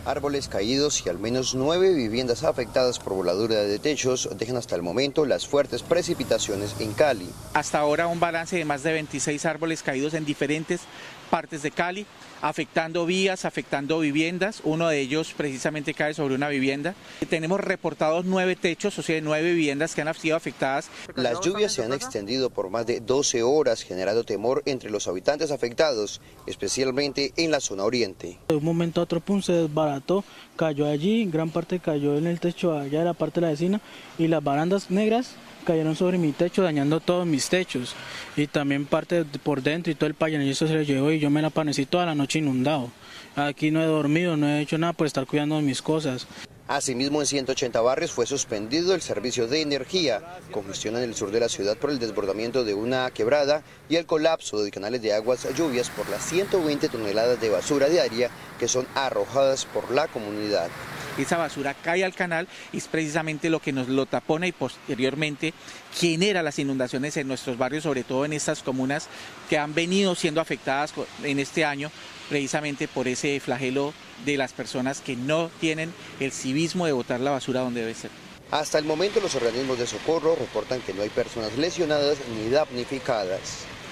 Árboles caídos y al menos 9 viviendas afectadas por voladura de techos dejan hasta el momento las fuertes precipitaciones en Cali. Hasta ahora un balance de más de 26 árboles caídos en diferentes partes de Cali, afectando vías, afectando viviendas. Uno de ellos precisamente cae sobre una vivienda. Tenemos reportados 9 techos, o sea, 9 viviendas que han sido afectadas. Las lluvias se han extendido por más de 12 horas, generando temor entre los habitantes afectados, especialmente en la zona oriente. De un momento a otro, pum, se desbarató, cayó allí, gran parte cayó en el techo allá de la parte de la vecina, y las barandas negras cayeron sobre mi techo, dañando todos mis techos, y también parte por dentro, y todo el payanizo se le llevó, y yo me la panecí toda la noche inundado. Aquí no he dormido, no he hecho nada por estar cuidando de mis cosas. Asimismo, en 180 barrios fue suspendido el servicio de energía, congestión en el sur de la ciudad por el desbordamiento de una quebrada y el colapso de canales de aguas lluvias por las 120 toneladas de basura diaria que son arrojadas por la comunidad. Esa basura cae al canal y es precisamente lo que nos lo tapona y posteriormente genera las inundaciones en nuestros barrios, sobre todo en estas comunas que han venido siendo afectadas en este año precisamente por ese flagelo de las personas que no tienen el civismo de botar la basura donde debe ser. Hasta el momento los organismos de socorro reportan que no hay personas lesionadas ni damnificadas.